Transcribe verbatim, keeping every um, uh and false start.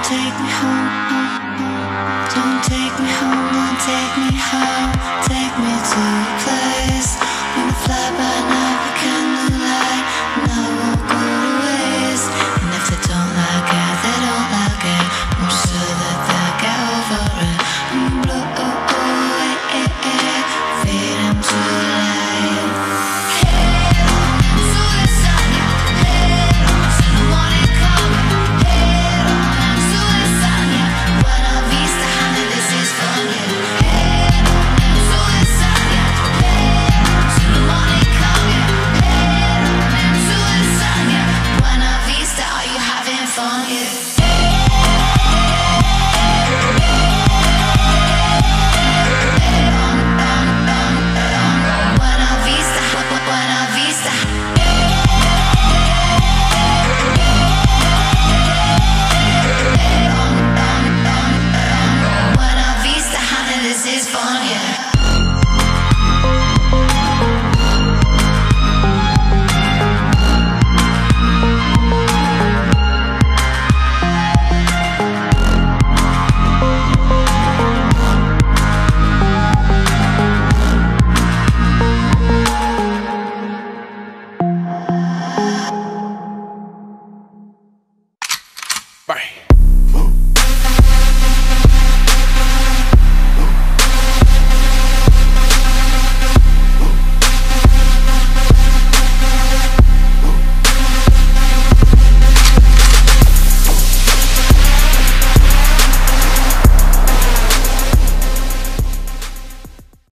take me home, don't take me home, don't take me home. Take me to a place when the fly by night the candlelight, and I won't go to waste. And if they don't like it, they don't like it. I'm sure that they'll get over it. I'm blue, oh, oh, eh, eh, eh, feeding to life. Head on into the sun, head on to the morning come. Head on into the sun, Buena Vista, honey, this is fun, yeah. Head on into the sun, head on to the morning come, yeah. Head on into the sun, Buena Vista, are you having fun, yeah?